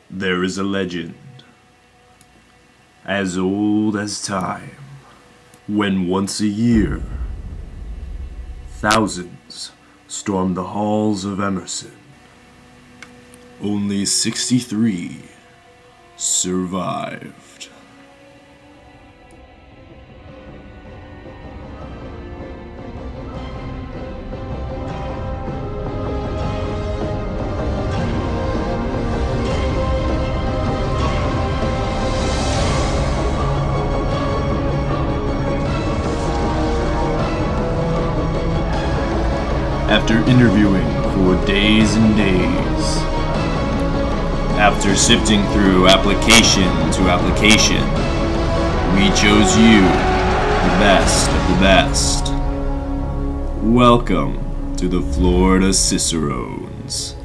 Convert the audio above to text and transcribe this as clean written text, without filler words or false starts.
There is a legend, as old as time, when once a year, thousands stormed the halls of Emerson. Only 63 survived. After interviewing for days and days, after sifting through application to application, we chose you, the best of the best. Welcome to the Florida Cicerones.